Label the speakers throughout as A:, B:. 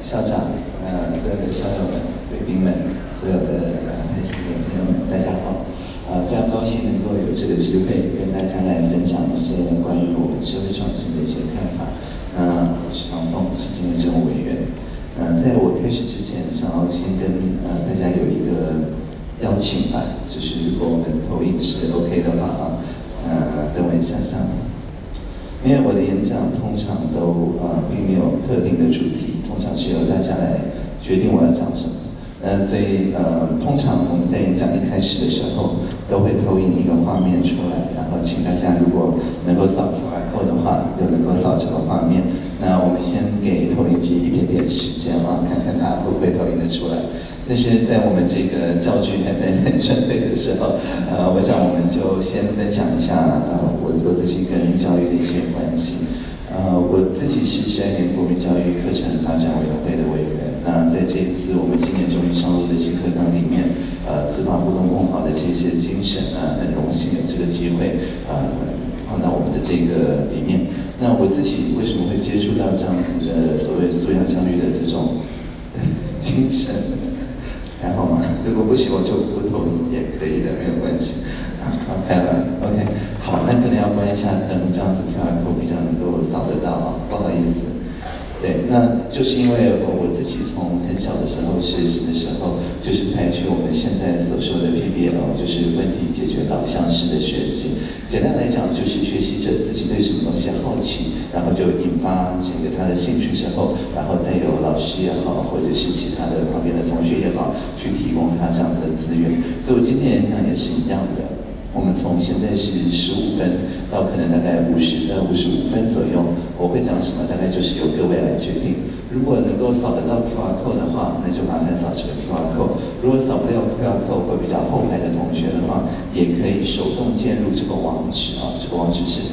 A: 校长，所有的校友们、贵宾们、所有的台下的朋友们，大家好。非常高兴能够有这个机会跟大家来分享一些关于我们社会创新的一些看法。我是唐凤，是今天政务委员。在我开始之前，想要先跟大家有一个邀请吧，就是如果我们投影是 OK 的话等我一下下。因为我的演讲通常都并没有特定的主题，通常是由大家来决定我要讲什么。所以通常我们在演讲一开始的时候，都会投影一个画面出来，然后请大家如果能够扫 QR code 的话，就能够扫这个画面。那我们先给投影机一点点时间看看它会不会投影得出来。但是在我们这个教具还在准备的时候，我想我们就先分享一下我自己跟教育的一些关系。我自己是12年国民教育课程发展委员会的委员。那在这一次我们今年终于上路的新课纲里面，自发互动共好的这些精神很荣幸有这个机会放到我们的这个里面。那我自己为什么会接触到这样子的所谓素养教育的这种精神？还好吗？如果不行，我就不投影也可以的，没有关系。开了 ，OK， 好，那可能要关一下灯，这样子 QR code 比较能够扫得到不好意思。对，那就是因为我自己从很小的时候学习的时候，就是采取我们现在所说的 PBL， 就是问题解决导向式的学习。简单来讲，就是学习者自己对什么东西好奇，然后就引发他的兴趣之后，然后再由老师也好，或者是其他的旁边的同学也好，去提供他这样子的资源。所以我今天演讲也是一样的。我们从现在是15分到可能大概50分、55分左右，我会讲什么，大概就是由各位来决定。如果能够扫得到 QR code 的话，那就麻烦扫这个 QR code。如果扫不了 QR code 或比较后排的同学的话，也可以手动键入这个网址这个网址是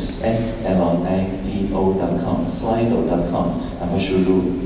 A: slido.com，slido.com， 然后输入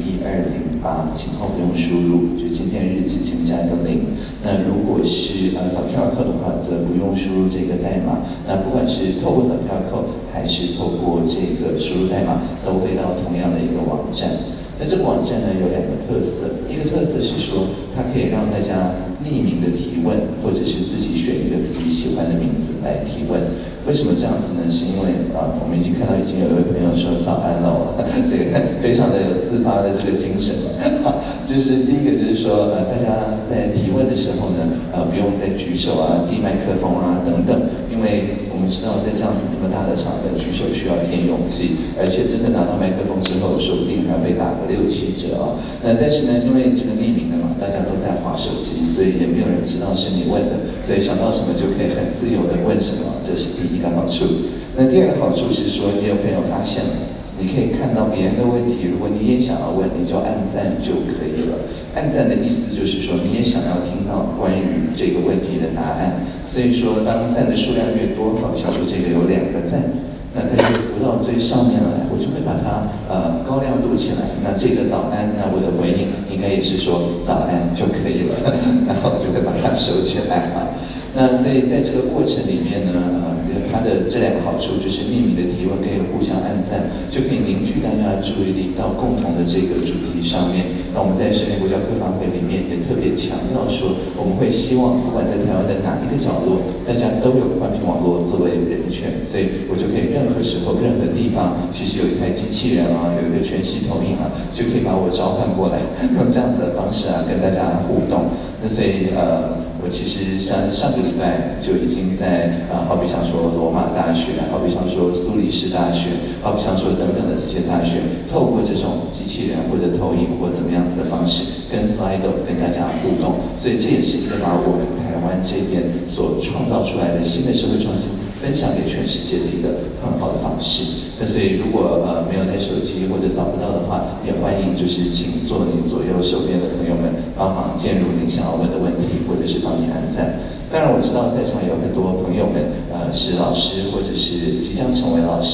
A: 01208，请后不用输入，就今天日期请加一个0。那如果是扫 QR code 的话，则不用输入这个代码。那不管是透过扫 QR code，还是透过这个输入代码，都会到同样的一个网站。那这个网站呢有2个特色，一个特色是说它可以让大家匿名的提问，或者是自己选一个自己喜欢的名字来提问。为什么这样子呢？是因为我们已经看到已经有一位朋友说早安了，这个非常的有自发的这个精神。就是第一个就是说大家在提问的时候呢，不用再举手递麦克风等等，因为我们知道在这样子这么大的场合，举手需要一点勇气，而且真的拿到麦克风之后，说不定还会打个6、7折但是呢，因为这个匿名的嘛，大家都在滑手机，所以也没有人知道是你问的，所以想到什么就可以很自由的问什么，这是第一个好处。那第2个好处是说，也有朋友发现了，你可以看到别人的问题，如果你也想要问，你就按赞就可以了。按赞的意思就是说，你也想要听到关于这个问题的答案。所以说，当赞的数量越多，好比像说这个有2个赞，那它就会浮到最上面来，我就会把它高亮度起来。那这个早安，那我的回应应该也是说早安就可以了，然后我就会把它收起来那所以在这个过程里面呢，它的这2个好处就是匿名的提问可以互相按赞，就可以凝聚大家的注意力到共同的这个主题上面。那我们在10年国教课纲会里面也特别强调说，我们会希望不管在台湾的哪一个角落，大家都有宽频网络作为人权，所以我就可以任何时候、任何地方，其实有一台机器人有一个全息投影就可以把我召唤过来，用这样子的方式跟大家互动。那所以我其实上个礼拜就已经在好比像说罗马大学，好比像说苏黎世大学，好比像说等等的这些大学，透过这种机器人或者投影或怎么样子的方式，跟 Slido 跟大家互动。所以这也是一个把我们台湾这边所创造出来的新的社会创新分享给全世界的一个很好的方式。那所以如果没有带手机或者扫不到的话，也欢迎就是请坐你左右手边的朋友们帮忙键入你想要问的问题，或者是帮你按赞。当然我知道在场有很多朋友们是老师或者是即将成为老师，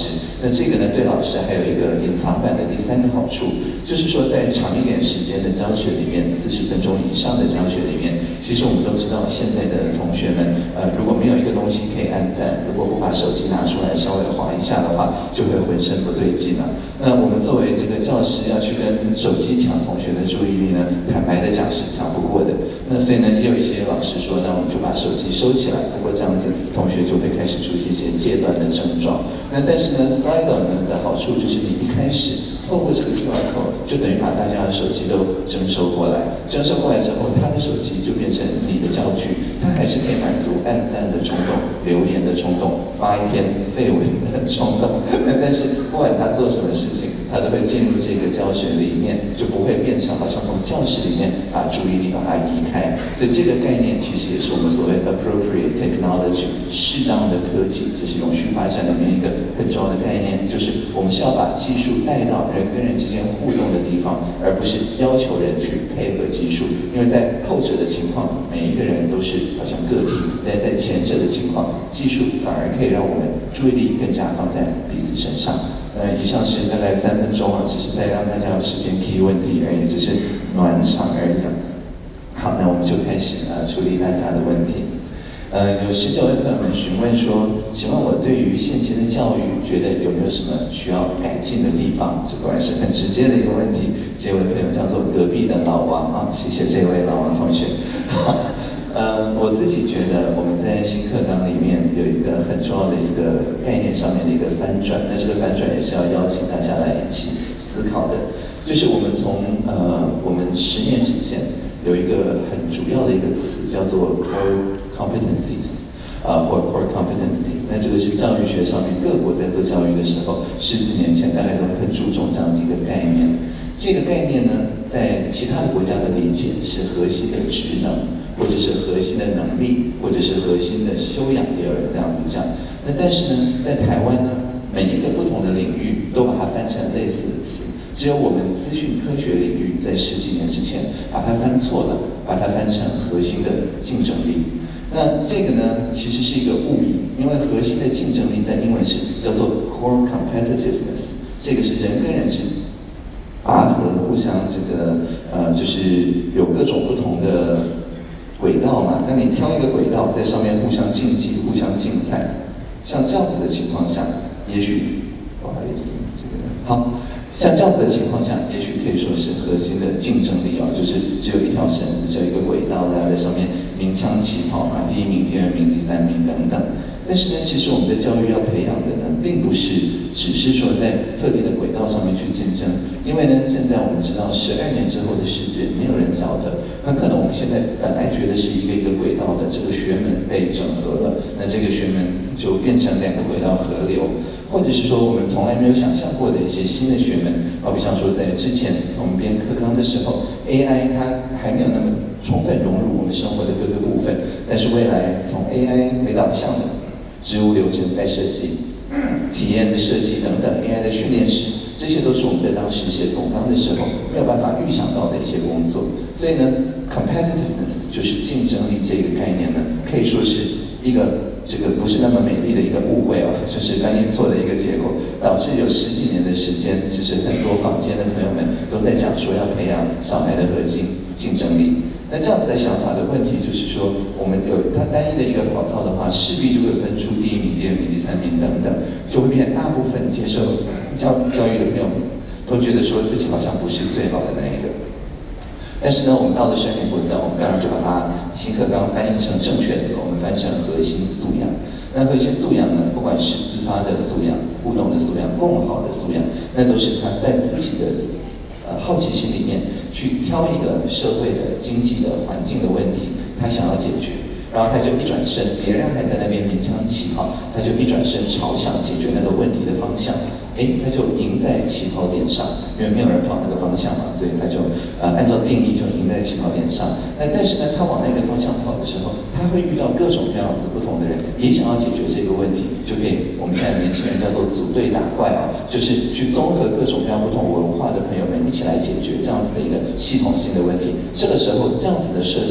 A: 那这个呢，对老师还有一个隐藏版的第3个好处，就是说在长一点时间的教学里面，40分钟以上的教学里面，其实我们都知道现在的同学们，如果没有一个东西可以按赞，如果不把手机拿出来稍微滑一下的话，就会浑身不对劲了。那我们作为这个教师要去跟手机抢同学的注意力呢，坦白的讲是抢不过的。那所以呢，也有一些老师说，那我们就把手机收起来，不过这样子同学就会开始出现一些戒断的症状。那但是呢 ，Slido 呢的好处就是你一开始透过这个 QR code， 就等于把大家的手机都征收过来。征收过来之后，他的手机就变成你的教具，他还是可以满足按赞的冲动、留言的冲动、发一篇废文的冲动。但是不管他做什么事情，他都会进入这个教学里面，就不会变成好像从教室里面把注意力把它移开。所以这个概念其实也是我们所谓 appropriate technology 适当的科技，这是永续发展里面一个很重要的概念，就是我们是要把技术带到人跟人之间互动的地方，而不是要求人去配合技术。因为在后者的情况，每一个人都是好像个体；但在前者的情况，技术反而可以让我们注意力更加放在彼此身上。以上是大概3分钟啊，只是在让大家有时间提问题而已，只是暖场而已。好，那我们就开始处理大家的问题。有19位朋友们询问说，请问我对于现今的教育，觉得有没有什么需要改进的地方？这果然是很直接的一个问题。这位朋友叫做隔壁的老王啊，谢谢这位老王同学。我自己觉得我们在新课纲里面有一个很重要的一个概念上面的一个翻转，那这个翻转也是要邀请大家来一起思考的，就是我们从我们10年之前有一个很主要的一个词叫做 core competencies， 或 core competency， 那这个是教育学上面各国在做教育的时候10几年前大概都很注重这样子一个概念。这个概念呢，在其他的国家的理解是核心的职能，或者是核心的能力，或者是核心的修养，也有人这样子讲。那但是呢，在台湾呢，每一个不同的领域都把它翻成类似的词，只有我们资讯科学领域在10几年之前把它翻错了，把它翻成核心的竞争力。那这个呢，其实是一个误译，因为核心的竞争力在英文是叫做 core competitiveness， 这个是人跟人之拔河，互相这个就是有各种不同的轨道嘛。那你挑一个轨道，在上面互相竞技、互相竞赛，像这样子的情况下，也许不好意思，这个好。像这样子的情况下，也许可以说是核心的竞争力啊，就是只有一条绳子，只有一个轨道，大家在上面鸣枪起跑嘛，第1名、第2名、第3名等等。但是呢，其实我们的教育要培养的呢，并不是只是说在特定的轨道上面去竞争，因为呢，现在我们知道12年之后的世界，没有人晓得，很可能我们现在本来觉得是一个一个轨道的这个学门被整合了，那这个学门就变成2个轨道合流。或者是说我们从来没有想象过的一些新的学门，好比像说在之前我们编课纲的时候 ，AI 它还没有那么充分融入我们生活的各个部分，但是未来从 AI 为导向的职务流程再设计、体验的设计等等 ，AI 的训练师，这些都是我们在当时写总纲的时候没有办法预想到的一些工作。所以呢 ，competitiveness 就是竞争力这个概念呢，可以说是一个这个不是那么美丽的一个误会哦，就是翻译错的一个结果，导致有10几年的时间，就是很多坊间的朋友们都在讲说要培养小孩的核心竞争力。那这样子的想法的问题就是说，我们有它单一的一个跑道的话，势必就会分出第1名、第2名、第3名等等，就会变成大部分接受教育的朋友们都觉得说自己好像不是最好的那一个。但是呢，我们到了12年国教，我们当然就把它新课纲翻译成正确的，我们翻成核心素养。那核心素养呢，不管是自发的素养、互动的素养、共好的素养，那都是他在自己的好奇心里面去挑一个社会的、经济的、环境的问题，他想要解决。然后他就一转身，别人还在那边鸣枪起跑，他就一转身朝向解决那个问题的方向，他就赢在起跑点上，因为没有人跑那个方向嘛，所以他就按照定义就赢在起跑点上。但是呢，他往那个方向跑的时候，他会遇到各种各样子不同的人，也想要解决这个问题，就可以我们现在年轻人叫做组队打怪啊，就是去综合各种各样不同文化的朋友们一起来解决这样子的一个系统性的问题。这个时候，这样子的社群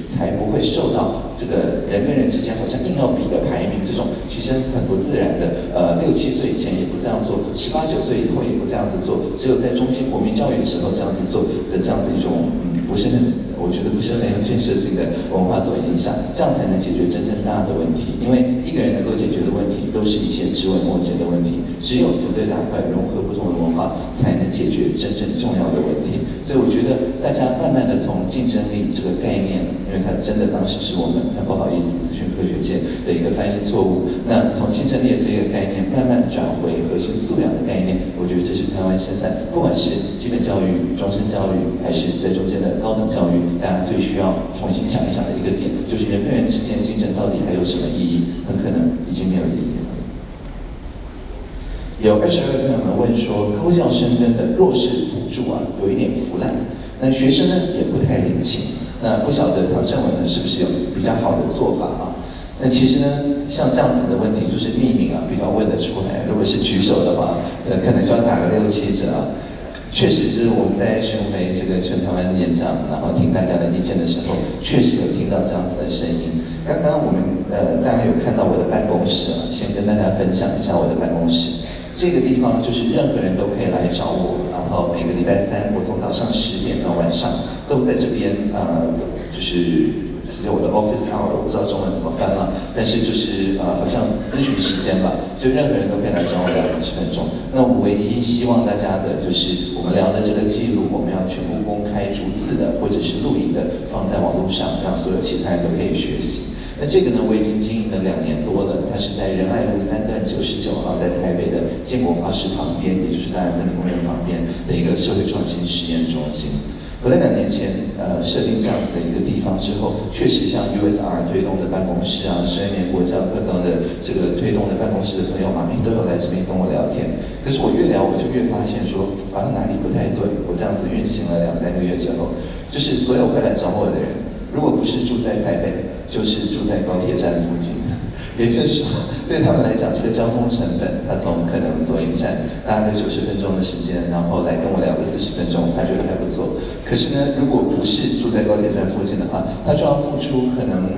A: 才不会受到这个人跟人之间好像硬要比的排名这种，其实很不自然的。6、7岁以前也不这样做，18、9岁以后也不这样子做，只有在中心国民教育的时候这样子做的这样子一种不是很。我觉得不是很有建设性的文化所影响，这样才能解决真正大的问题。因为一个人能够解决的问题，都是一些枝微末节的问题。只有组队打怪，融合不同的文化，才能解决真正重要的问题。所以我觉得大家慢慢的从竞争力这个概念，因为它真的当时是我们很不好意思，资讯科学界的一个翻译错误。那从竞争力这个概念慢慢转回核心素养的概念，我觉得这是台湾现在不管是基本教育、终身教育，还是在中间的高等教育。大家最需要重新想一想的一个点，就是人跟人之间的竞争到底还有什么意义？很可能已经没有意义了。有22位朋友们问说，高教生根的弱势补助啊，有一点腐烂，那学生呢也不太领情。那不晓得唐政委呢是不是有比较好的做法啊？那其实呢，像这样子的问题，就是匿名啊比较问得出来。如果是举手的话，可能就要打个6、7折啊。确实，就是我们在巡回这个全台湾演讲，然后听大家的意见的时候，确实有听到这样子的声音。刚刚我们大家有看到我的办公室啊，先跟大家分享一下我的办公室。这个地方就是任何人都可以来找我，然后每个礼拜3，我从早上10点到晚上都在这边，就是我的 office hour， 我不知道中文怎么翻了，但是就是好像咨询时间吧，就任何人都可以来找我聊40分钟。那我唯一希望大家的就是我们聊的这个记录，我们要全部公开逐字的，或者是录影的，放在网络上，让所有其他人都可以学习。那这个呢，我已经经营了2年多了，它是在仁爱路3段99号，在台北的建国花市旁边，也就是大安森林公园旁边的一个社会创新实验中心。我在2年前设定这样子的一个地方之后，确实像 USR 推动的办公室啊，12年国教课纲的这个推动的办公室的朋友嘛，都有来这边跟我聊天。可是我越聊，我就越发现说，好像哪里不太对。我这样子运行了2、3个月之后，就是所有会来找我的人，如果不是住在台北，就是住在高铁站附近。也就是说，对他们来讲，这个交通成本，他从可能左营站搭个90分钟的时间，然后来跟我聊个40分钟，他觉得还不错。可是呢，如果不是住在高铁站附近的话，他就要付出可能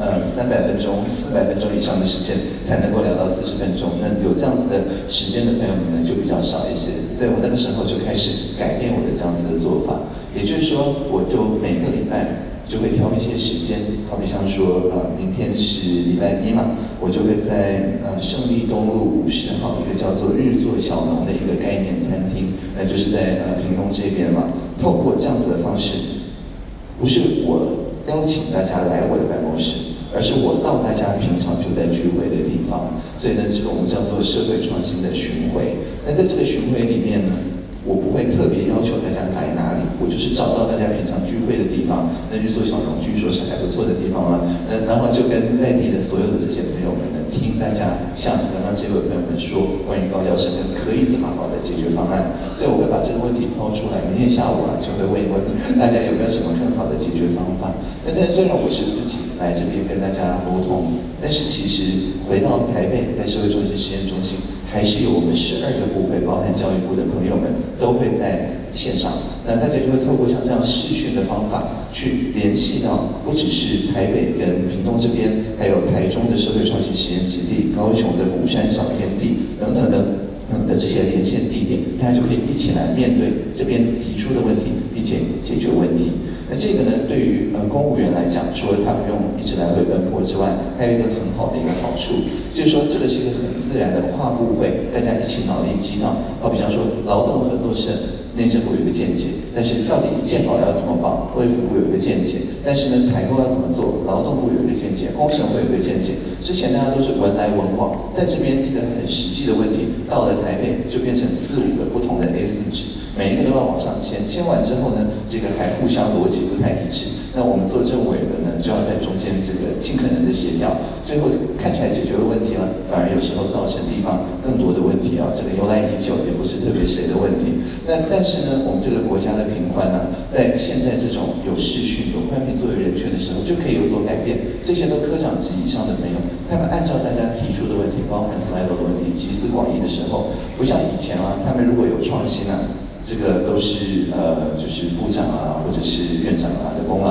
A: 300分钟、400分钟以上的时间，才能够聊到40分钟。那有这样子的时间的朋友们呢，就比较少一些。所以我那个时候就开始改变我的这样子的做法，也就是说，我就每个礼拜就会挑一些时间，好比像说，明天是礼拜1嘛，我就会在胜利东路50号一个叫做日作小农的一个概念餐厅，那就是在屏东这边嘛。透过这样子的方式，不是我邀请大家来我的办公室，而是我到大家平常就在聚会的地方。所以呢，这个我们叫做社会创新的巡回。那在这个巡回里面呢，我不会特别要求大家来哪里，我就是找到大家平常聚会的地方。那日作小农据说是还不错的地方嘛，然后就跟在地的所有的这些朋友们呢，听大家像刚刚这位朋友们说，关于高教生根可以怎么好的解决方案。所以我会把这个问题抛出来，明天下午就会问一问大家有没有什么更好的解决方法。但虽然我是自己来这边跟大家沟通，但是其实回到台北，在社会创新实验中心，还是有我们12个部会，包含教育部的朋友们，都会在线上。那大家就会透过像这样视讯的方法，去联系到不只是台北跟屏东这边，还有台中的社会创新实验基地、高雄的鼓山小天地等等的这些连线地点，大家就可以一起来面对这边提出的问题，并且解决问题。那这个呢，对于公务员来讲，除了他不用一直来回奔波之外，还有一个很好的一个好处，就是说这个是一个很自然的跨部会，大家一起脑力激荡。好比方说劳动合作社，内政部有一个见解，但是到底健保要怎么保，卫福部有一个见解，但是呢采购要怎么做，劳动部有一个见解，工程会有一个见解。之前大家都是文来文往，在这边一个很实际的问题，到了台北就变成4、5个不同的 A4 纸。每一个都要往上签，签完之后呢，这个还互相逻辑不太一致。那我们做政委的呢，就要在中间这个尽可能的协调，最后看起来解决了问题了，反而有时候造成地方更多的问题啊，这个由来已久，也不是特别谁的问题。但是呢，我们这个国家的频宽呢，在现在这种有视讯、有宽频作为人权的时候，就可以有所改变。这些都科长级以上的朋友，他们按照大家提出的问题，包含 slide 的问题，集思广益的时候，不像以前啊，他们如果有创新啊。这个都是就是部长啊或者是院长啊的功劳，但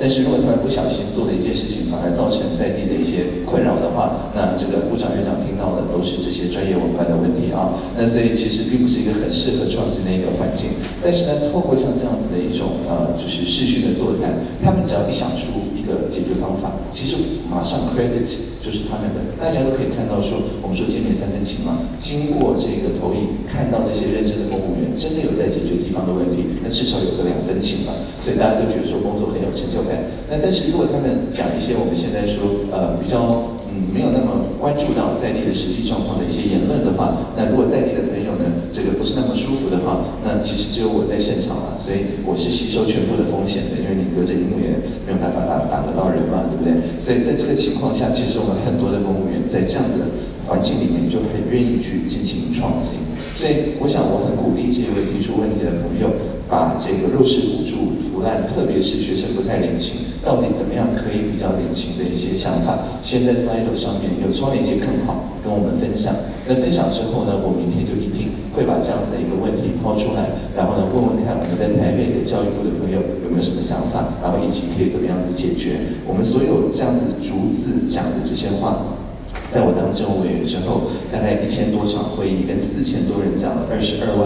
A: 但是如果他们不小心做的一件事情，反而造成在地的一些困扰的话，那这个部长院长听到的都是这些专业文官的问题啊。那所以其实并不是一个很适合创新的一个环境。但是呢，透过像这样子的一种就是视讯的座谈，他们只要一想出一个解决方法，其实马上 credit 就是他们的，大家都可以看到说，我们说见面三分情嘛，经过这个投影，看到这些认真的公务员真的有在解决地方的问题，那至少有个2分情嘛，所以大家都觉得说工作很有成就感。那但是如果他们讲一些我们现在说比较没有那么关注到在地的实际状况的一些言论的话，那如果在地的朋友呢，这个不是那么舒服的话，那其实只有我在现场了，所以我是吸收全部的风险的，因为你隔着荧幕也没有办法打得到人嘛，对不对？所以在这个情况下，其实我们很多的公务员在这样的环境里面就很愿意去进行创新。所以我想我很鼓励这位提出问题的朋友，把这个弱势补助、扶烂，特别是学生不太领情，到底怎么样可以比较领情的一些想法，先在 slide 上面有超链接更好，跟我们分享。那分享之后呢，我明天就一定会把这样子的一个问题抛出来，然后呢问问看我们在台北的教育部的朋友有没有什么想法，然后一起可以怎么样子解决。我们所有这样子逐字讲的这些话，在我当政务委员之后，大概1000多场会议，跟4000多人讲了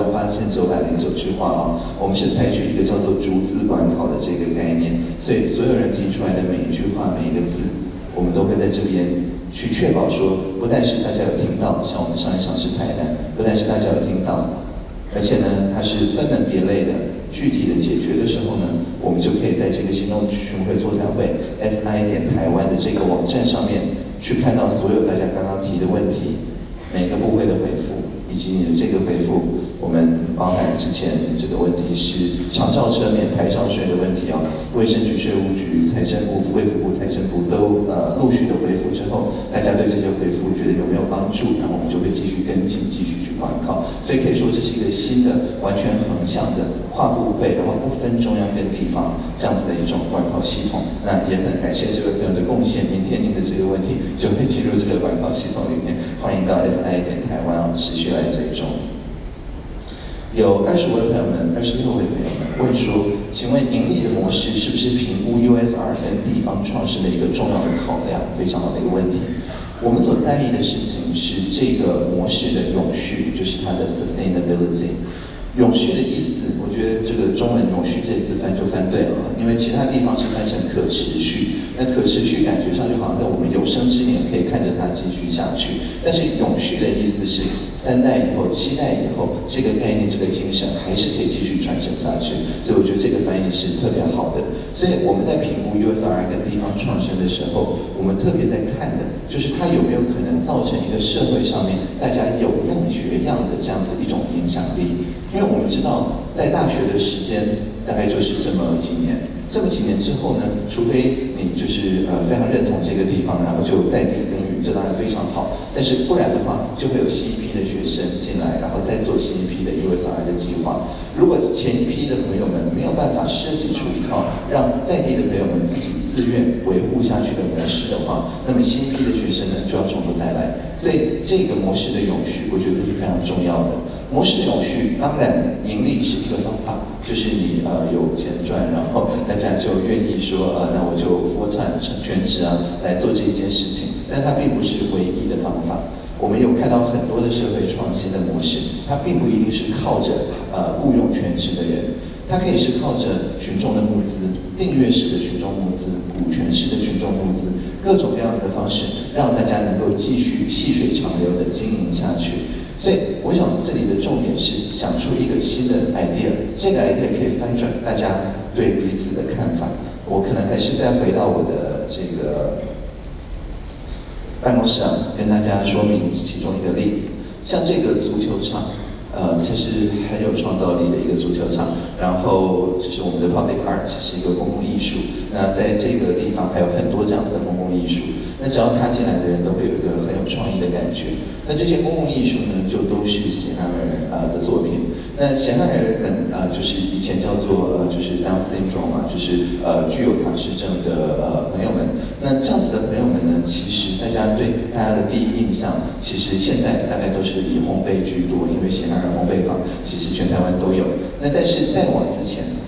A: 228909句话啊。我们是采取一个叫做逐字管考的这个概念，所以所有人提出来的每一句话、每一个字，我们都会在这边去确保说，不但是大家有听到，像我们上一场是台南，不但是大家有听到，而且呢，它是分门别类的。具体的解决的时候呢，我们就可以在这个行动巡回座谈会 SI.台湾的这个网站上面去看到所有大家刚刚提的问题，每个部会的回复，以及你的这个回复，我们包含之前这个问题是长照车免牌照税的问题啊，卫生局、税务局、财政部、卫福部、财政部都陆续的回复之后，大家对这些回复觉得有没有帮助，然后我们就会继续跟进，继续去管考。所以可以说这是一个新的、完全横向的跨部会，然后不分中央跟地方这样子的一种管考系统。那也很感谢这位朋友的贡献，明天您的这个问题就会进入这个管考系统里面，欢迎到 SI.台湾持续来追踪。有20位朋友们、26位朋友们问说，请问盈利的模式是不是评估 USR 跟地方创生的一个重要的考量？非常好的一个问题。我们所在意的事情是这个模式的永续，就是它的 sustainability。永续的意思，我觉得这个中文永续这次翻就翻对了，因为其他地方是翻成可持续。那可持续感觉上就好像在我们有生之年可以看着它继续下去，但是永续的意思是3代以后、7代以后，这个概念、这个精神还是可以继续传承下去。所以我觉得这个翻译是特别好的。所以我们在评估 USR 跟地方创生的时候，我们特别在看的就是它有没有可能造成一个社会上面大家有样学样的这样子一种影响力。因为我们知道，在大学的时间大概就是这么几年，这么几年之后呢，除非你就是非常认同这个地方，然后就在地耕耘，这当然非常好。但是不然的话，就会有新一批的学生进来，然后再做新一批的 USR 的计划。如果前一批的朋友们没有办法设计出一套让在地的朋友们自己自愿维护下去的模式的话，那么新一批的学生呢就要从头再来。所以这个模式的永续，我觉得是非常重要的。模式的永续，当然盈利是一个方法，就是你有钱赚，然后大家就愿意说那我就脱产全职来做这一件事情，但它并不是唯一的方法。我们有看到很多的社会创新的模式，它并不一定是靠着雇佣全职的人，它可以是靠着群众的募资、订阅式的群众募资、股权式的群众募资，各种各样子的方式，让大家能够继续细水长流的经营下去。所以，我想这里的重点是想出一个新的 idea， 这个 idea 可以翻转大家对彼此的看法。我可能还是再回到我的这个办公室跟大家说明其中一个例子，像这个足球场。这是很有创造力的一个足球场，然后这是我们的 public art， 是一个公共艺术。那在这个地方还有很多这样子的公共艺术，那只要踏进来的人都会有一个很有创意的感觉。那这些公共艺术呢，就都是喜憨儿的作品。那喜憨儿就是以前叫做就是 Down syndrome 嘛，就是具有唐氏症的朋友们。那这样子的朋友们呢，其实大家对大家的第一印象，其实现在大概都是以烘焙居多，因为喜憨儿烘焙坊其实全台湾都有。那但是再往之前，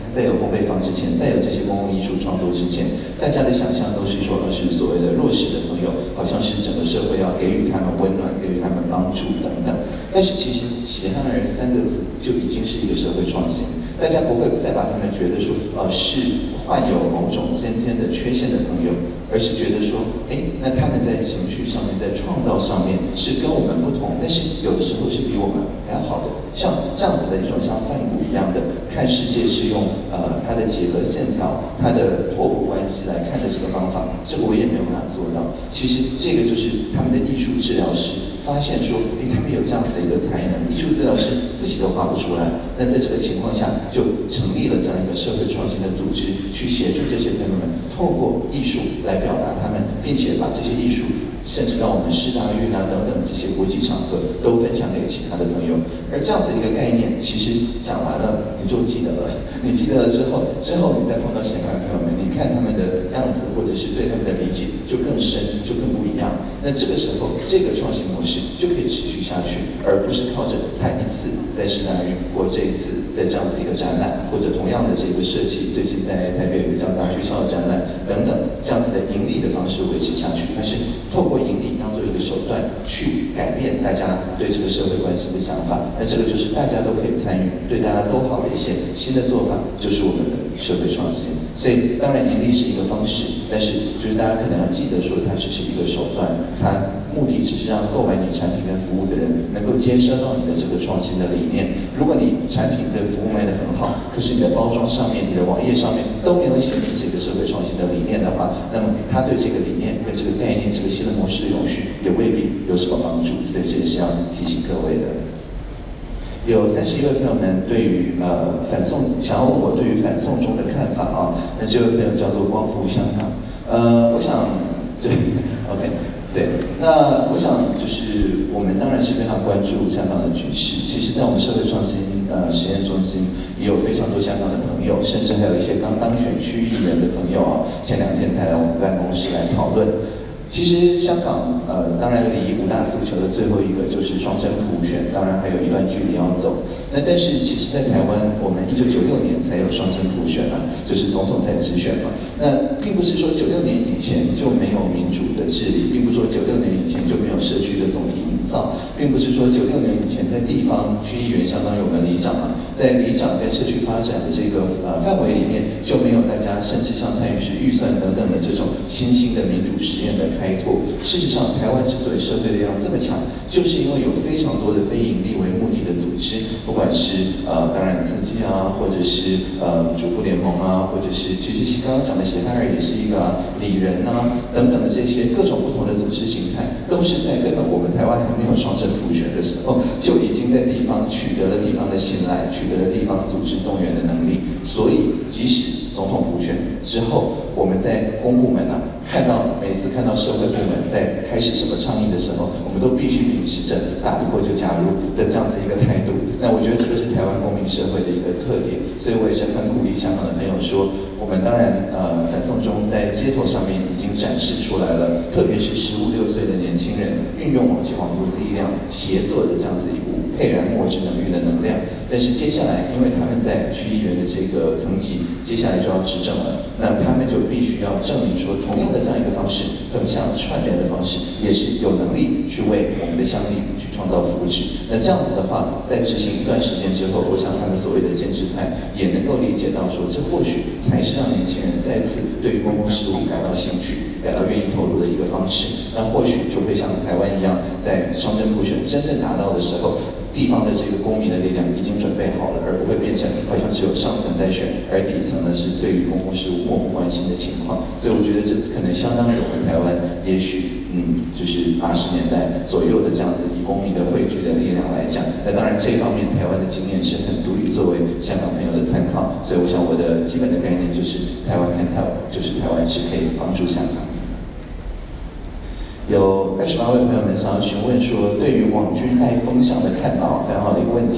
A: 在有烘焙坊之前，在有这些公共艺术创作之前，大家的想象都是说，是所谓的弱势的朋友，好像是整个社会要给予他们温暖，给予他们帮助等等。但是其实喜憨儿三个字就已经是一个社会创新，大家不会再把他们觉得说，是患有某种先天的缺陷的朋友，而是觉得说，那他们在情绪上面，在创造上面是跟我们不同，但是有的时候是比我们还要好的。像这样子的一种像梵谷一样的看世界是用它的结合线条、它的拓扑关系来看的这个方法，这个我也没有办法做到。其实这个就是他们的艺术治疗师发现说，他们有这样子的一个才能，艺术治疗师自己都画不出来。那在这个情况下，就成立了这样一个社会创新的组织，去协助这些朋友们透过艺术来表达他们，并且把这些艺术甚至让我们世大运等等这些国际场合都分享给其他的朋友。而这样子一个概念，其实讲完了你就记得了。你记得了之后你再碰到喜欢的朋友们，你看他们的样子，或者是对他们的理解就更深，就更不一样。那这个时候，这个创新模式就可以持续下去，而不是靠着他一次在世大运，或这一次在这样子一个展览，或者同样的这个设计，最近在台北有个叫杂学校的展览等等，这样子的盈利的方式维持下去。但是透过盈利当做一个手段，去改变大家对这个社会关系的想法，那这个就是大家都可以参与，对大家都好的一些新的做法，就是我们的社会创新。所以当然盈利是一个方式，但是就是大家可能要记得说，它只是一个手段，它目的只是让购买你产品跟服务的人能够接收到你的这个创新的理念。如果你产品跟服务卖得很好，可是你的包装上面、你的网页上面都没有写你这个社会创新的理念的话，那么它对这个理念跟这个概念、这个新的模式的永续也未必有什么帮助。所以这也是要提醒各位的。有31位朋友们对于反送想要问我对于反送中的看法啊，那这位朋友叫做光复香港，我想对 OK 对，那我想就是我们当然是非常关注香港的局势。其实，在我们社会创新实验中心也有非常多香港的朋友，甚至还有一些刚当选区议员的朋友啊，前2天才来我们办公室来讨论。其实香港当然离5大诉求的最后一个就是双真普选，当然还有一段距离要走。那但是其实，在台湾，我们1996年才有双真普选啊，就是总统才直选嘛。那并不是说96年以前就没有民主的治理，并不是说96年以前就没有社区的总体营造，并不是说96年以前在地方区议员相当于我们里长啊，在里长跟社区发展的这个范围里面就没有大家甚至像参与式预算等等的这种新兴的民主实验的开拓。事实上，台湾之所以社会力量这么强，就是因为有非常多的非营利为目的的组织，不管是当然慈济啊，或者是主妇联盟啊，或者是其实刚刚讲的喜憨儿也是一个理人啊等等的这些各种不同的组织形态，都是在根本我们台湾还没有双真普选的时候，就已经在地方取得了地方的信赖，取得了地方组织动员的能力。所以即使总统普选之后，我们在公部门每次看到社会部门在开始什么倡议的时候，我们都必须秉持着打不过就加入的这样子一个态度。那我觉得这个是台湾公民社会的一个特点，所以我也是很鼓励香港的朋友说，我们当然反送中在街头上面已经展示出来了，特别是15、16岁的年轻人运用网际网络力量协作的这样子一股沛然莫之能御的能量。但是接下来，因为他们在区议员的这个层级，接下来就要执政了，那他们就必须要证明说，同样的这样一个方式，横向串联的方式，也是有能力去为我们的乡里去创造福祉。那这样子的话，在执行一段时间之后，我想他们所谓的建制派也能够理解到说，这或许才是让年轻人再次对于公共事务感到兴趣、感到愿意投入的一个方式。那或许就会像台湾一样，在双真普选真正达到的时候，地方的这个公民的力量已经准备好了，而不会变成好像只有上层在选，而底层呢是对于公共事务漠不关心的情况。所以我觉得这可能相当于我们台湾也许就是80年代左右的这样子以公民的汇聚的力量来讲。那当然这方面台湾的经验是很足以作为香港朋友的参考。所以我想我的基本的概念就是台湾看台湾，就是台湾是可以帮助香港。有28位朋友们想要询问说，对于网军带风向的看法，非常好的一个问题。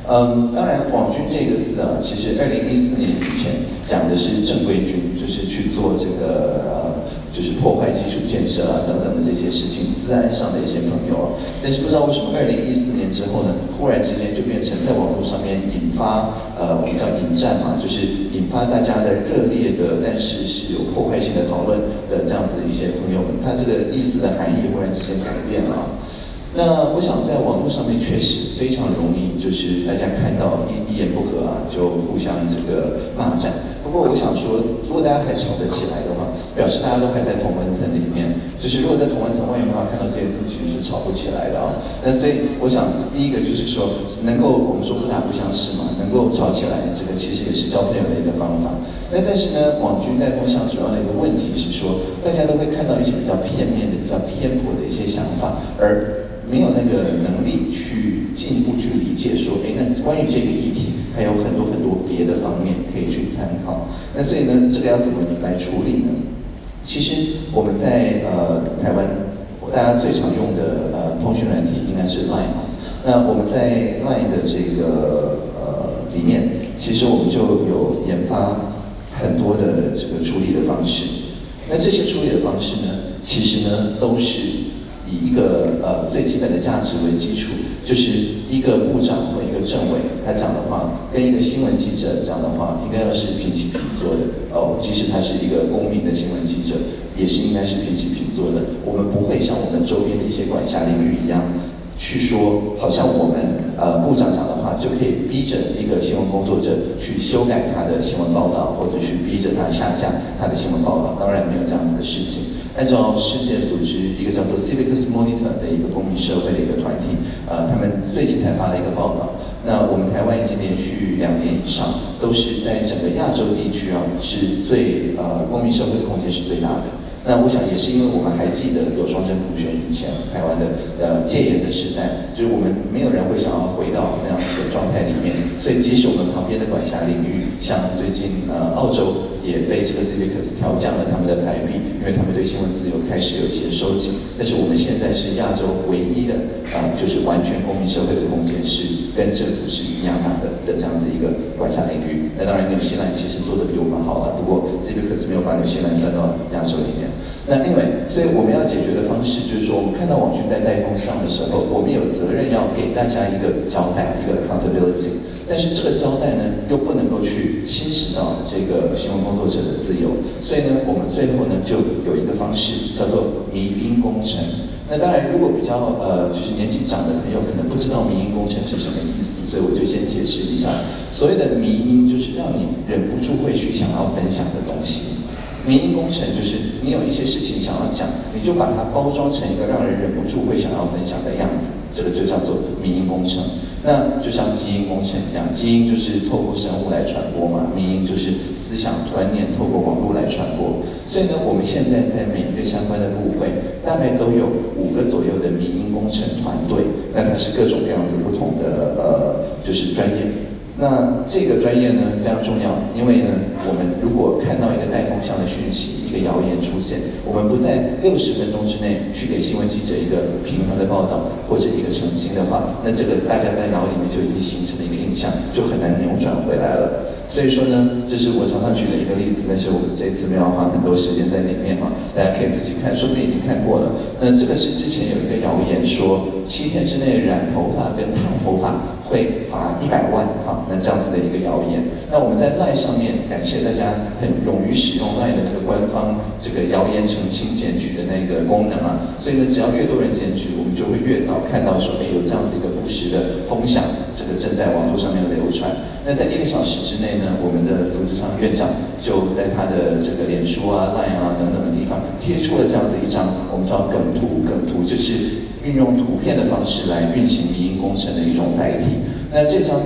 A: 当然，网军这个字啊，其实2014年以前讲的是正规军，就是去做这个就是破坏基础建设啊等等的这些事情，治安上的一些朋友啊。但是不知道为什么2014年之后呢，忽然之间就变成在网络上面引发我们叫引战嘛，就是引发大家的热烈的，但是是有破坏性的讨论的这样子的一些朋友们，他这个意思的含义忽然之间改变了。那我想在网络上面确实非常容易，就是大家看到一言不合啊，就互相这个骂战。不过我想说，如果大家还吵得起来的话，表示大家都还在同温层里面。就是如果在同温层外面的话，看到这些字其实是吵不起来的啊。那所以我想，第一个就是说，能够我们说不打不相识嘛，能够吵起来，这个其实也是交朋友的一个方法。那但是呢，网军带风向主要的一个问题是说，大家都会看到一些比较片面的、比较偏颇的一些想法，而没有那个能力去进一步去理解说，那关于这个议题还有很多很多别的方面可以去参考。那所以呢，这个要怎么来处理呢？其实我们在台湾，大家最常用的通讯软体应该是 Line 嘛。那我们在 Line 的这个里面，其实我们就有研发很多的这个处理的方式。那这些处理的方式呢，其实呢都是以一个最基本的价值为基础，就是一个部长或一个政委他讲的话，跟一个新闻记者讲的话，应该要是平起平坐的。即使他是一个公民的新闻记者，也是应该是平起平坐的。我们不会像我们周边的一些管辖领域一样，去说好像我们部长讲的话就可以逼着一个新闻工作者去修改他的新闻报道，或者去逼着他下架他的新闻报道。当然没有这样子的事情。按照世界组织一个叫做 Civicus Monitor 的一个公民社会的一个团体，他们最近才发了一个报道。那我们台湾已经连续2年以上，都是在整个亚洲地区啊，是最公民社会的空间是最大的。那我想也是因为我们还记得有双真普选以前台湾的戒严的时代，就是我们没有人会想要回到那样子的状态里面，所以即使我们旁边的管辖领域，像最近澳洲也被这个 Civicus 调降了他们的排比，因为他们对新闻自由开始有一些收紧。但是我们现在是亚洲唯一的就是完全公民社会的空间是跟政府是一样大的这样子一个管辖领域。那当然纽西兰其实做的比我们好了，不过 Civicus 没有把纽西兰算到亚洲里面。那另外，所以我们要解决的方式就是说，我们看到网军在带风向的时候，我们有责任要给大家一个交代，一个 accountability。但是这个交代呢，又不能够去侵蚀到这个新闻工作者的自由。所以呢，我们最后呢就有一个方式叫做迷因工程。那当然，如果比较就是年纪长的朋友可能不知道迷因工程是什么意思，所以我就先解释一下。所谓的迷因就是让你忍不住会去想要分享的东西。迷因工程就是你有一些事情想要讲，你就把它包装成一个让人忍不住会想要分享的样子，这个就叫做迷因工程。那就像基因工程一样，基因就是透过生物来传播嘛，迷因就是思想观念透过网络来传播。所以呢，我们现在在每一个相关的部会，大概都有5个左右的迷因工程团队，那它是各种各样子不同的就是专业。那这个专业呢非常重要，因为呢，我们如果看到一个带风向的讯息，一个谣言出现，我们不在60分钟之内去给新闻记者一个平衡的报道或者一个澄清的话，那这个大家在脑里面就已经形成了一个印象，就很难扭转回来了。所以说呢，这是我常常举的一个例子，但是我们这一次没有花很多时间在里面嘛，大家可以自己看，说不定已经看过了。那这个是之前有一个谣言说，7天之内染头发跟烫头发会罚100万，那这样子的一个谣言。那我们在 LINE 上面，感谢大家很勇于使用 LINE 的这个官方这个谣言澄清检举的那个功能啊，所以呢，只要越多人检举，我们就会越早看到说，有这样子一个不实的风向，这个正在网络上面流传。那在1个小时之内呢，我们的苏志昌院长就在他的这个脸书啊、LINE 啊等等的地方贴出了这样子一张我们叫梗图，梗图就是运用图片的方式来运行迷因工程的一种载体。那这张梗图呢，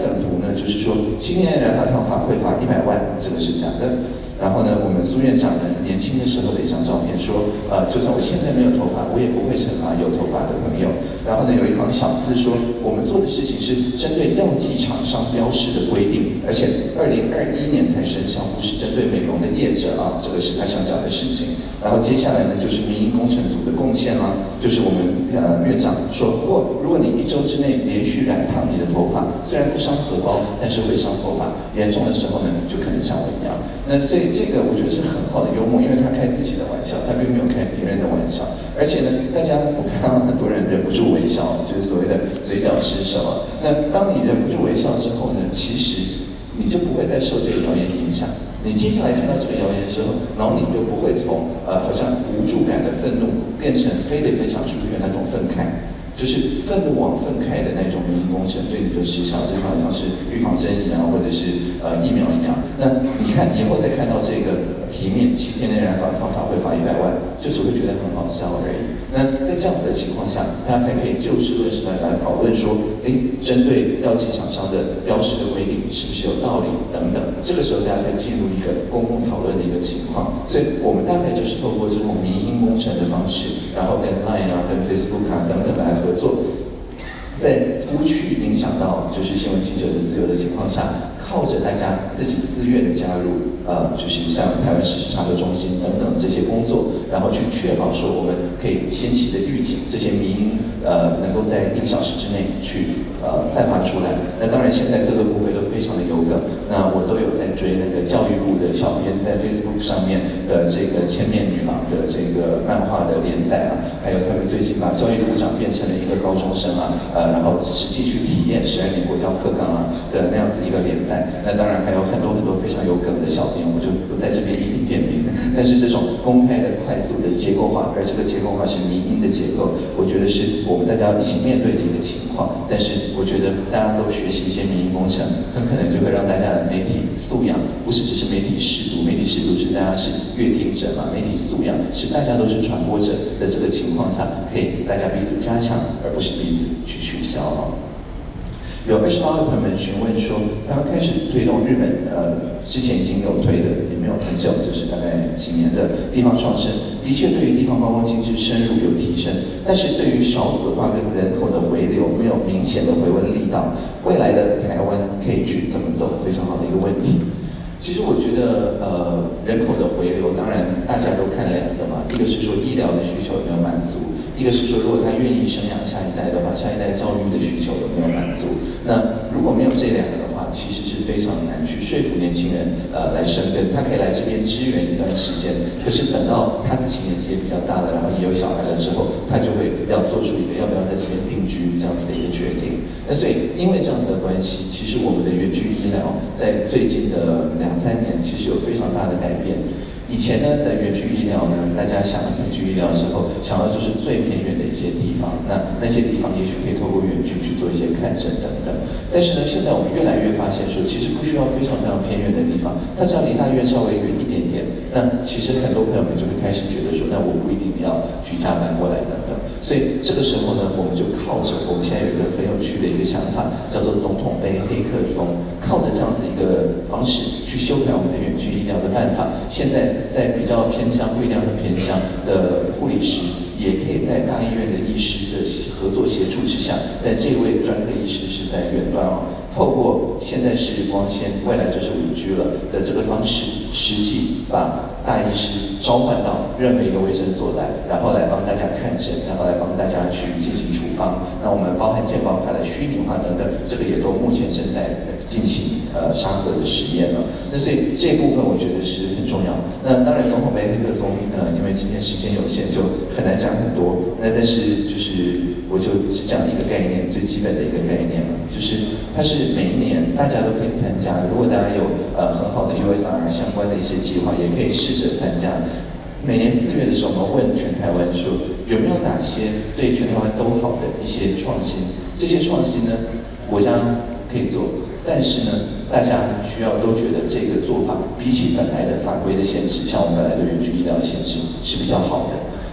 A: 呢，就是说新年染发烫发会罚100万，这个是假的。然后呢，我们苏院长呢年轻的时候的一张照片说，就算我现在没有头发，我也不会惩罚有头发的朋友。然后呢，有一行小字说，我们做的事情是针对药剂厂商标示的规定，而且2021年才生效，不是针对美容的业者啊，这个是他想讲的事情。然后接下来呢，就是民营工程组的贡献啦，就是我们院长说，如果你1周之内连续染烫你的头发，虽然不伤荷包，但是会伤头发，严重的时候呢，就可能像我一样。那所以这个我觉得是很好的幽默，因为他开自己的玩笑，他并没有开别人的玩笑。而且呢，大家我看到很多人忍不住微笑，就是所谓的嘴角失手啊。那当你忍不住微笑之后呢，其实你就不会再受这个谣言影响。你接下来看到这个谣言的时候，脑里就不会从好像无助感的愤怒变成非得分享出去的那种愤慨。就是愤怒往愤慨的那种民营工程对你就失效，就好像是预防针一样，或者是疫苗一样。那你看以后再看到这个题面7天内染发烫发会罚100万，就只会觉得很好笑而已。那在这样子的情况下，大家才可以就事论事的来讨论说，针对药剂厂商的标示的规定是不是有道理等等。这个时候大家才进入一个公共讨论的一个情况。所以我们大概就是透过这种民营工程的方式，然后跟 Line 啊、跟 Facebook 啊等等来合作，在不去影响到就是新闻记者的自由的情况下，靠着大家自己自愿的加入，就是像台湾事实查核中心等等这些工作，然后去确保说我们可以先期的预警这些民音，能够在1个小时之内去散发出来。那当然现在各个部会都非常的有梗，那我都有在追那个教育部的小编在 Facebook 上面的这个千面女郎的这个漫画的连载啊，还有他们最近把教育部长变成了一个高中生啊，然后实际去体验12年国教课纲啊的那样子一个连载。那当然还有很多非常有梗的小编，我就不在这边一一点名。但是这种公开的、快速的结构化，而这个结构化是民音的结构，我觉得是我们大家一起面对的一个情况。但是我觉得大家都学习一些民音工程，很可能就会让大家的媒体素养不是只是媒体识读，媒体识读是大家是阅听者嘛，媒体素养是大家都是传播者的这个情况下，可以大家彼此加强，而不是彼此去取消啊。有28位朋友们询问说，他们开始推动日本之前已经有推的，也没有很久，就是大概几年的地方创生，的确对于地方观光经济深入有提升，但是对于少子化跟人口的回流没有明显的回温力道。未来的台湾可以去怎么走？非常好的一个问题。其实我觉得，人口的回流，当然大家都看2个嘛，一个是说医疗的需求有没有满足，一个是说如果他愿意生养下一代的话，下一代教育的需求有没有满足。那如果没有这2个的话，其实是非常难去说服年轻人来生根。他可以来这边支援一段时间，可是等到他自己年纪也比较大了，然后也有小孩了之后，他就会要做出一个要不要在这边定居这样子的一个决定。那所以因为这样子的关系，其实我们的远距医疗在最近的2-3年其实有非常大的改变。以前呢的远距医疗呢，大家想到远距医疗的时候，想到就是最偏远的一些地方，那些地方也许可以透过远距去做一些看诊等等。但是呢，现在我们越来越发现说，其实不需要非常偏远的地方，它只要离大医院稍微远一点点，那其实很多朋友们就会开始觉得说，那我不一定要居家搬过来等等。所以这个时候呢，我们就靠着我们现在有一个很有趣的一个想法，叫做总统杯黑客松，靠着这样子一个方式去修改我们的远距医疗的办法。现在在比较偏乡、不一定很偏乡的护理师，也可以在大医院的医师的合作协助之下，但这位专科医师是在远端哦，透过现在是光纤，未来就是5G 了的这个方式，实际把大医师召唤到任何一个卫生所来，然后来帮大家看诊，然后来帮大家去进行处方。那我们包含健保卡的虚拟化等等，这个也都目前正在进行沙盒的实验了。那所以这一部分我觉得是很重要。那当然总统杯黑客松，因为今天时间有限，就很难讲很多。那但是就是我就只讲一个概念，最基本的一个概念了，就是它是每一年大家都可以参加。如果大家有很好的 USR 相关的一些计划，也可以试着参加。每年4月的时候，我们问全台湾说有没有哪些对全台湾都好的一些创新？这些创新呢，国家可以做，但是呢，大家需要都觉得这个做法比起本来的法规的限制，像我们本来的远距医疗限制是比较好的。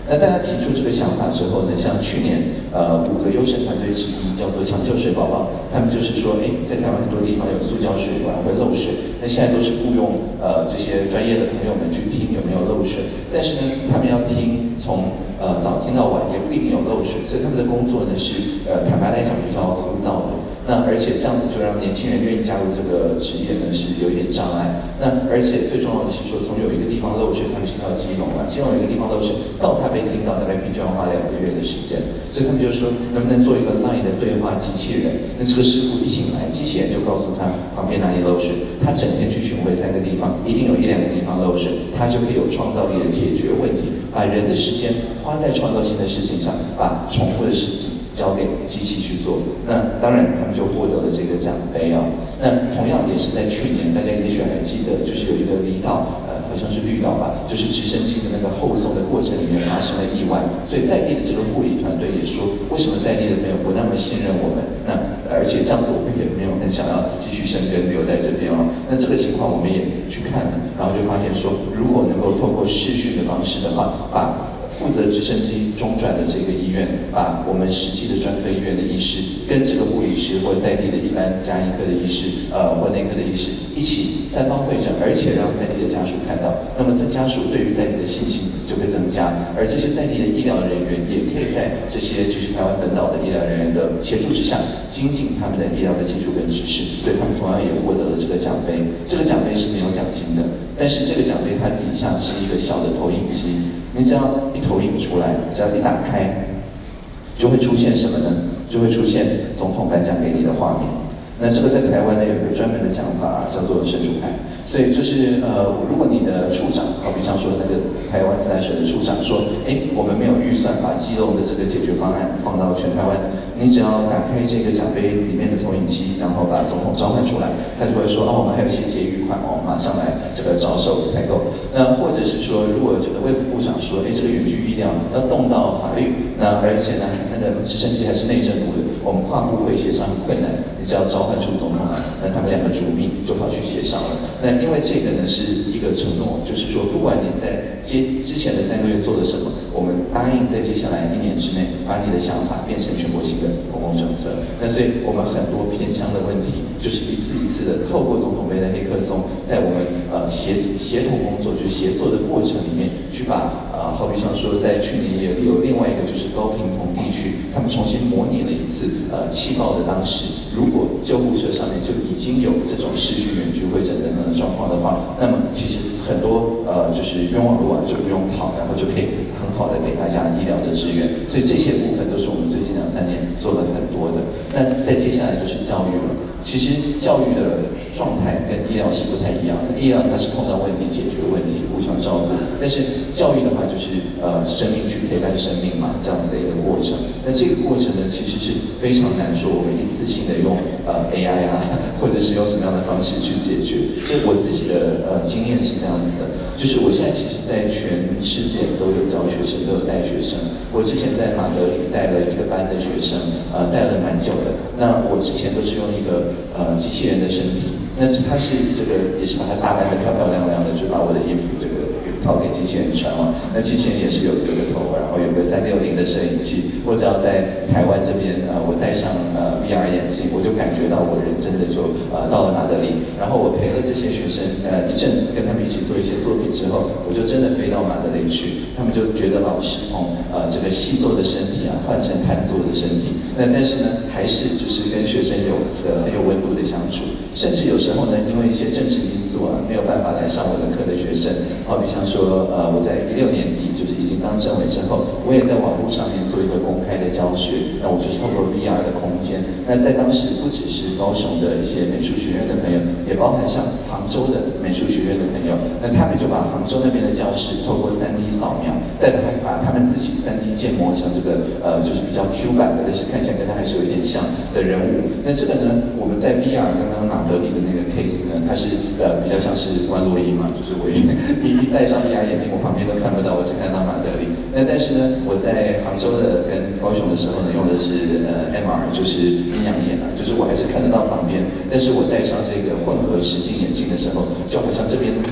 A: 那大家提出这个想法之后呢，像去年5个优胜团队之一叫做抢救水宝宝，他们就是说，在台湾很多地方有塑胶水管会漏水，那现在都是雇佣这些专业的朋友们去听有没有漏水，但是呢，他们要听从早听到晚，也不一定有漏水，所以他们的工作呢是坦白来讲比较枯燥的。那而且这样子就让年轻人愿意加入这个职业呢，是有一点障碍。那而且最重要的是说，总有一个地方漏水，他们是到基隆嘛，基隆有一个地方漏水，到他被听到大概平均要花2个月的时间。所以他们就说，能不能做一个 LINE 的对话机器人？那这个师傅一醒来，机器人就告诉他旁边哪里漏水，他整天去巡回3个地方，一定有1、2个地方漏水，他就可以有创造力的解决问题，把人的时间花在创造性的事情上，把重复的事情交给机器去做。那当然，他们就获得了这个奖杯啊。那同样也是在去年，大家也许还记得，就是有一个离岛，好像是绿岛吧，就是直升机的那个后送的过程里面发生了意外，所以在地的这个护理团队也说，为什么在地的朋友不那么信任我们？那而且这样子我们也没有很想要继续生根留在这边哦。那这个情况我们也去看了，然后就发现说，如果能够透过视讯的方式的话，把负责直升机中转的这个医院，把我们实际的专科医院的医师跟这个护理师或在地的一般家医科的医师，或内科的医师一起3方会诊，而且让在地的家属看到，那么这家属对于在地的信心就会增加，而这些在地的医疗人员也可以在这些就是台湾本岛的医疗人员的协助之下，精进他们的医疗的技术跟知识，所以他们同样也获得了这个奖杯。这个奖杯是没有奖金的，但是这个奖杯它底下是一个小的投影机。你只要一投影出来，只要一打开，就会出现什么呢？就会出现总统颁奖给你的画面。那这个在台湾呢有一个专门的讲法，叫做神主牌。所以就是如果你的处长，好比像说那个台湾自来水的处长说，我们没有预算把基隆的这个解决方案放到全台湾，你只要打开这个奖杯里面的投影机，然后把总统召唤出来，他就会说，我们还有一些结余款马上来这个着手采购。那或者是说，如果这个卫福部长说，这个远距医疗要动到法律，那而且呢，那个直升机还是内政部的，我们跨部会协商很困难，你只要召唤出总统来，那他们2个主秘就跑去协商了。那因为这个呢是一个承诺，就是说，不管你在之前的3个月做了什么，我们答应在接下来1年之内，把你的想法变成全国性的公共政策。那所以我们很多偏乡的问题，就是一次一次的透过总统杯的黑客松，在我们协同工作，就是协作的过程里面，去把好比像说，在去年也有另外一个就是高屏澎地区，他们重新模拟了一次气爆的当时，如果救护车上面就已经有这种视讯远距会诊等等的状况的话，那么其实很多就是冤枉路就不用跑，然后就可以很好的给大家医疗的支援。所以这些部分都是我们最近2、3年做了很多的。那再接下来就是教育了。其实教育的状态跟医疗是不太一样的，医疗它是碰到问题解决问题，互相照顾，但是教育的话就是生命去陪伴生命嘛，这样子的一个过程。那这个过程呢，其实是非常难说我们一次性的用AI 或者是用什么样的方式去解决。所以我自己的经验是这样子的，就是我现在其实在全世界都有教学生，都有带学生。我之前在马德里带了1个班的学生，带了蛮久的。那我之前都是用一个机器人的身体，那它是这个也是把它打扮得漂漂亮亮的，就把我的衣服这个抛给机器人穿嘛。那机器人也是有个头，然后有个360的摄影机。我只要在台湾这边，我戴上VR 眼镜，我就感觉到我人真的就到了马德里。然后我陪了这些学生一阵子，跟他们一起做一些作品之后，我就真的飞到马德里去。他们就觉得老师从这个细做的身体换成碳做的身体。那但是呢，还是就是跟学生有这个很有温度的相处。甚至有时候呢，因为一些政治因素没有办法来上我的课的学生，好比像说我在16年底就是已经当政委之后，我也在网络上面做一个公开的教学。那我就是透过 VR 的空间。那在当时不只是高雄的一些美术学院的朋友，也包含像杭州的美术学院的朋友。那他们就把杭州那边的教室透过3D 扫描，再把他们自己3D 建模成这个就是比较 Q 版的，但是看起来跟他还是有一点像的人物。那这个呢，我们在 VR 刚刚马德里的那个 case 呢，它是比较像是关洛伊嘛，就是我一戴上 VR 眼镜，我旁边都看不到，我只看到马德里。那但是呢，我在杭州的跟高雄的时候呢，用的是MR， 就是阴阳眼就是我还是看得到旁边，但是我戴上这个混合实境眼镜的时候，就好像这边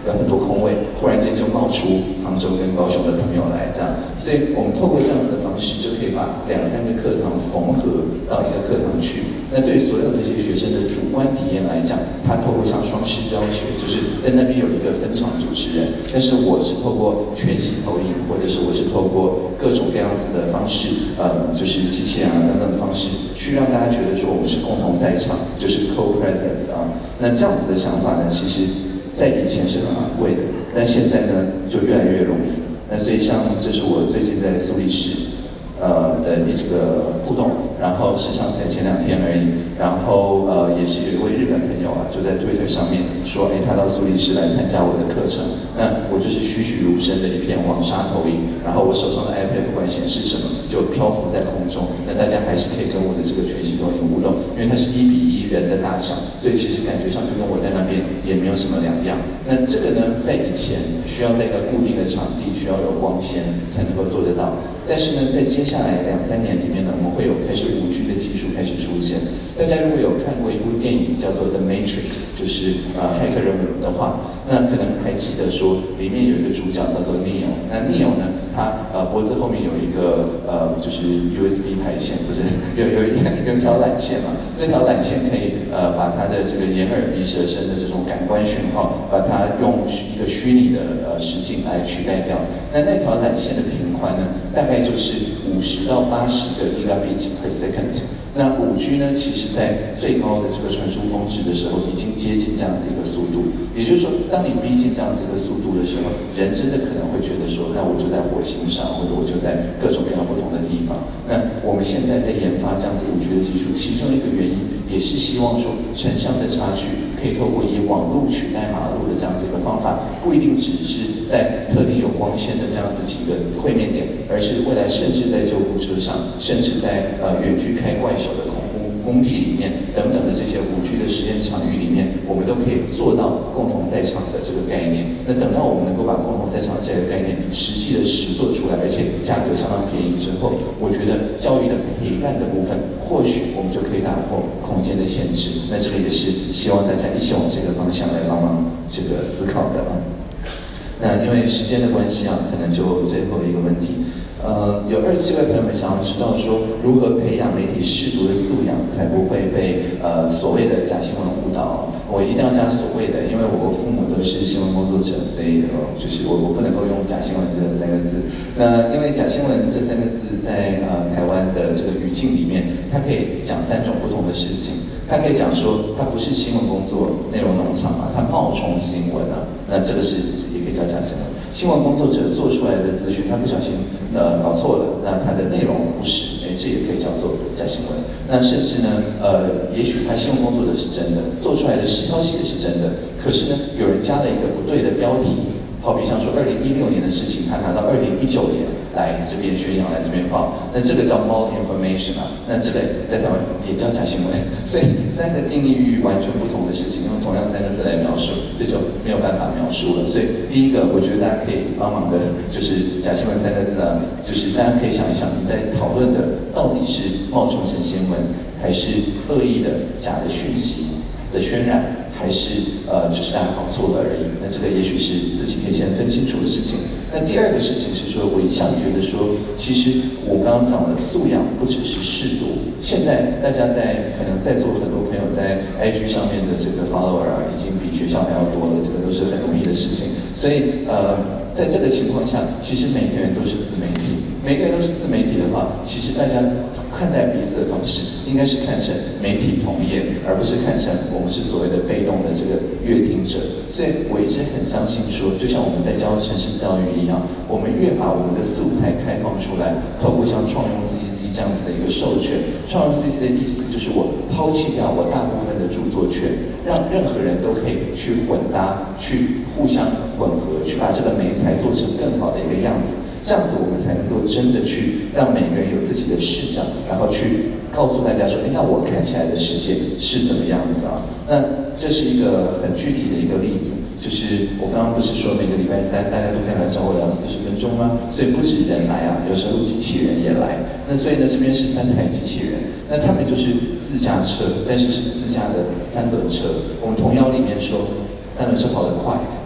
A: 有很多空位，忽然间就冒出杭州跟高雄的朋友来这样，所以我们透过这样子的方式，就可以把2、3个课堂缝合到一个课堂去。那对所有这些学生的主观体验来讲，他透过像双师教学，就是在那边有一个分场主持人，但是我是透过全息投影，或者是我是透过各种各样子的方式，就是机器人啊等等的方式，去让大家觉得说我们是共同在场，就是 co-presence 啊。那这样子的想法呢，其实在以前是很昂贵的，但现在呢就越来越容易。那所以像这是我最近在苏黎世的一个互动，然后实际上才前2天而已，然后也是有一位日本朋友啊，就在 Twitter 上面说，他到苏黎世来参加我的课程，那我就是栩栩如生的一片网纱投影，然后我手上的 iPad 不管显示什么，就漂浮在空中，那大家还是可以跟我的这个全息投影互动，因为它是1:1人的大小，所以其实感觉上就跟我在那边也没有什么两样。那这个呢，在以前需要在一个固定的场地，需要有光线才能够做得到。但是呢，在接下来2、3年里面呢，我们会有开始5G的技术开始出现。大家如果有看过一部电影叫做《The Matrix》，就是骇客任务的话，那可能还记得说里面有一个主角叫做 Neo。那 Neo 呢，他脖子后面有一个就是 USB 排线，不是有一条缆线嘛？这条缆线可以把他的这个眼耳鼻舌身的这种感官讯号，把它用一个虚拟的实境来取代掉。那条缆线的频宽呢，大概就是50到80个 gigabit per second。那5G 呢，其实在最高的这个传输峰值的时候，已经接近这样子一个速度。也就是说，当你逼近这样子一个速度的时候，人真的可能会觉得说，那我就在火星上，或者我就在各种各样不同的地方。那我们现在在研发这样子5G的技术，其中一个原因也是希望说，城乡的差距可以透过以网络取代马路的这样子一个方法，不一定只是在特定有光纤的这样子几个会面点，而是未来甚至在救护车上，甚至在远距开怪手的工地里面等等的这些5G的实验场域里面，我们都可以做到共同在场的这个概念。那等到我们能够把共同在场这个概念实际的实做出来，而且价格相当便宜之后，我觉得教育的陪伴的部分，或许我们就可以打破空间的限制。那这个也是希望大家一起往这个方向来帮忙这个思考的啊。那因为时间的关系啊，可能就最后一个问题。有27位朋友们想要知道说，如何培养媒体识读的素养，才不会被所谓的假新闻误导。我一定要加所谓的，因为我父母都是新闻工作者，所以就是我不能够用假新闻这3个字。那因为假新闻这3个字在台湾的这个语境里面，它可以讲3种不同的事情。它可以讲说，它不是新闻工作内容农场嘛，它冒充新闻啊，那这个是也可以叫假新闻。新闻工作者做出来的资讯，他不小心搞错了，那它的内容不实，这也可以叫做假新闻。那甚至呢，也许他新闻工作者是真的，做出来的实消息也是真的，可是呢，有人加了一个不对的标题，好比像说2016年的事情，他拿到2019年来这边宣扬，来这边报，那这个叫 malinformation 啊，那这个在台湾也叫假新闻。所以3个定义于完全不同的事情，用同样3个字来描述，这就没有办法描述了。所以第一个，我觉得大家可以帮忙的，就是假新闻3个字啊，就是大家可以想一想，你在讨论的到底是冒充成新闻，还是恶意的假的讯息的渲染，还是就是大家搞错了而已。那这个也许是自己可以先分清楚的事情。那第2个事情是说，我一向觉得说，其实我刚刚讲的素养不只是识读。现在大家可能在座很多朋友在 IG 上面的这个 follower 啊，已经比学校还要多了，这个都是很容易的事情。所以在这个情况下，其实每个人都是自媒体。每个人都是自媒体的话，其实大家看待彼此的方式，应该是看成媒体同业，而不是看成我们是所谓的被动的这个阅听者。所以我一直很相信说，就像我们在教城市教育一样，我们越把我们的素材开放出来，透过像创用 CC 这样子的一个授权，创用 CC 的意思就是我抛弃掉我大部分的著作权，让任何人都可以去混搭，去互相混合，去把这个媒材做成更好的一个样子。这样子我们才能够真的去让每个人有自己的视角，然后去告诉大家说，那我看起来的世界是怎么样子啊？那这是一个很具体的一个例子，就是我刚刚不是说每个礼拜3大家都可以来找我聊40分钟吗？所以不止人来啊，有时候机器人也来。那所以呢，这边是3台机器人，那他们就是自驾车，但是是自驾的3轮车。我们童谣里面说，3轮车跑得快，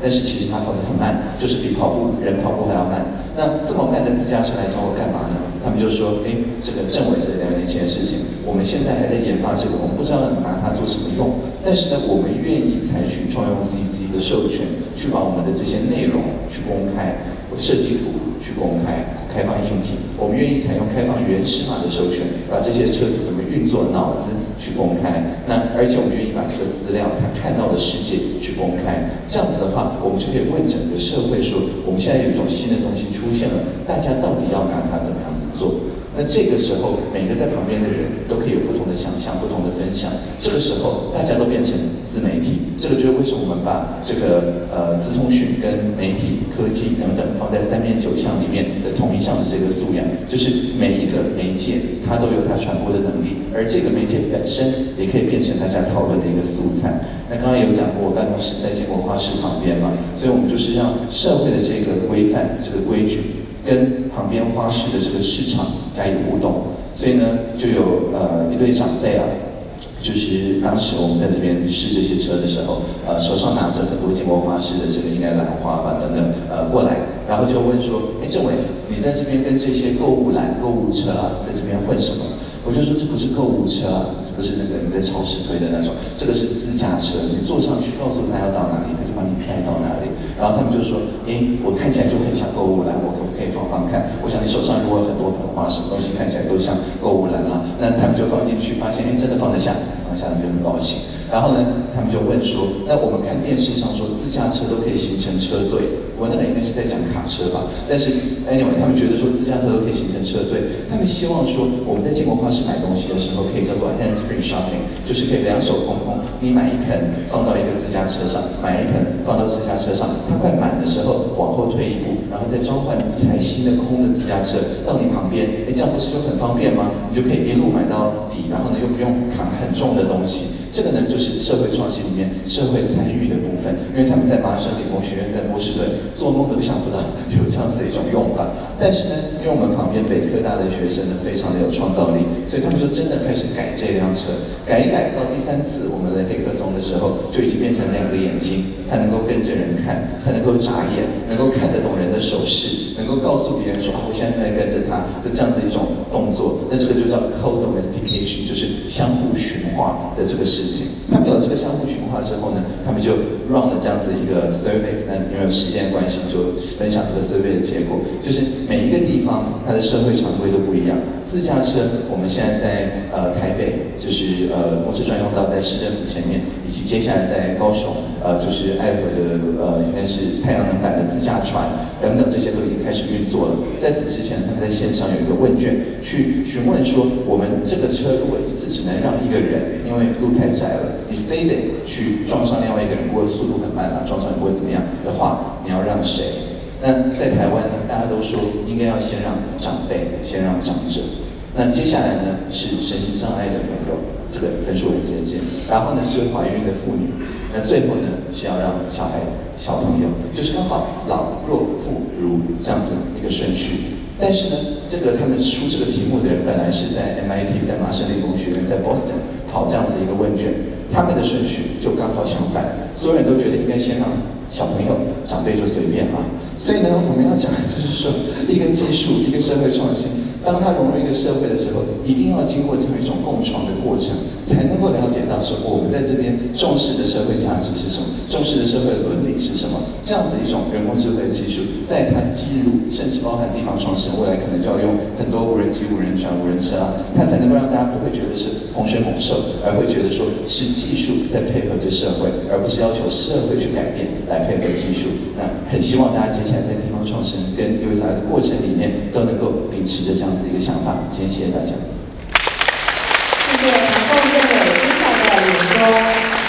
A: 但是其实它跑得很慢，就是比人跑步还要慢。那这么慢的自驾车来找我干嘛呢？他们就说，哎，这个政委这2年前的事情，我们现在还在研发这个，我们不知道拿它做什么用。但是呢，我们愿意采取创用 CC 的授权，去把我们的这些内容去公开，设计图去公开，开放硬体。我们愿意采用开放原始码的授权，把这些车子怎么运作、脑子去公开。那而且我们愿意把这个资料他看到的世界去公开。这样子的话，我们就可以问整个社会说，我们现在有一种新的东西出现了，大家到底要拿它怎么样子做？那这个时候，每个在旁边的人都可以有不同的想象、不同的分享。这个时候，大家都变成自媒体。这个就是为什么我们把这个资通讯跟媒体、科技等等放在3面9项里面的同一项的这个素养，就是每一个媒介它都有它传播的能力，而这个媒介本身也可以变成大家讨论的一个素材。那刚刚有讲过，我办公室在建国花市旁边嘛，所以我们就是让社会的这个规范、这个规矩。跟旁边花市的这个市场加以互动，所以呢，就有一对长辈啊，就是当时我们在这边试这些车的时候，手上拿着很多建国花市的这个应该兰花吧等等，过来，然后就问说，哎，政委，你在这边跟这些购物篮、购物车啊，在这边混什么？我就说这不是购物车啊，不是那个你在超市推的那种，这个是自驾车，你坐上去，告诉他要到哪里，他就把你载到哪里。然后他们就说，哎，我看起来就很像购物篮，我可不可以放放看？我想你手上如果有很多盆花，什么东西看起来都像购物篮啊。那他们就放进去，发现哎真的放得下，放下他们就很高兴。然后呢，他们就问说，那我们看电视上说自驾车都可以形成车队，我那个应该是在讲卡车吧？但是 anyway， 他们觉得说自驾车都可以形成车队，他们希望说我们在建国花市买东西的时候可以叫做 hands-free shopping， 就是可以2手空空，你买一盆放到一个自驾车上，买一盆放到自驾车上，它快满的时候往后退一步，然后再召唤一台新的空的自驾车到你旁边，哎，这样不是就很方便吗？你就可以一路买到底，然后呢又不用扛很重的东西。这个呢就是社会创新里面社会参与的部分，因为他们在麻省理工学院、在波士顿做梦都想不到有这样子的一种用法。但是呢，因为我们旁边北科大的学生呢非常的有创造力，所以他们就真的开始改这辆车，改一改到第3次我们的黑客松的时候，就已经变成2个眼睛，它能够跟着人看，它能够眨眼，能够看得懂人的手势，能够告诉别人说啊，我现在在跟着他，就这样子一种动作。那这个就叫 co-domestication， 就是相互驯化的这个事情。他们有了这个相互驯化之后呢，他们就 run 了这样子一个 survey。那因为有时间关系，就分享这个 survey 的结果，就是每一个地方它的社会常规都不一样。自驾车，我们现在在台北，就是公车专用道在市政府前面，以及接下来在高雄，就是爱河的应该是太阳能板的自驾船等等，这些都已经开始运作了。在此之前，他们在线上有一个问卷，去询问说，我们这个车如果一次只能让1个人，因为路太窄了，你非得去撞上另外1个人，不过速度很慢啊，撞上也不会怎么样的话，你要让谁？那在台湾呢，大家都说应该要先让长辈，先让长者。那接下来呢是身心障碍的朋友，这个分数很接近。然后呢是怀孕的妇女，那最后呢是要让小孩子、小朋友，就是刚好老弱妇孺这样子一个顺序。但是呢，这个他们出这个题目的人本来是在 MIT， 在麻省理工学院，在 Boston 跑这样子一个问卷，他们的顺序就刚好相反，所有人都觉得应该先让小朋友，长辈就随便嘛。所以呢，我们要讲的就是说，一个技术，一个社会创新，当它融入一个社会的时候，一定要经过这样一种共创的过程，才能够了解到说，我们在这边重视的社会价值是什么，重视的社会伦理是什么。这样子一种人工智慧的技术，在它基入，甚至包含地方创生，未来可能就要用很多无人机、无人船、无人车啊，它才能够让大家不会觉得是洪水猛兽，而会觉得说是技术在配合着社会，而不是要求社会去改变来配合技术。那很希望大家接下来在地方创生跟 USR 的过程里面，都能够秉持着这样子的一个想法。今天谢谢大家。
B: 谢谢唐凤政委精彩的演说。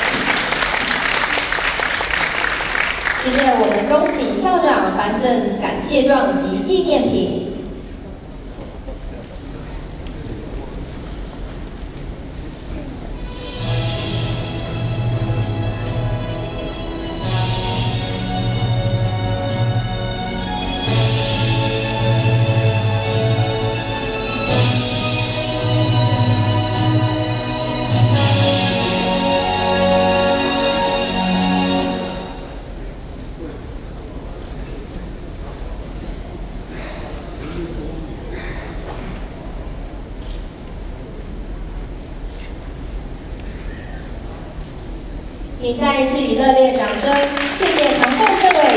B: 接着我们恭请校长颁证感谢状及纪念品。 也再一次以热烈掌声，谢谢唐凤政委。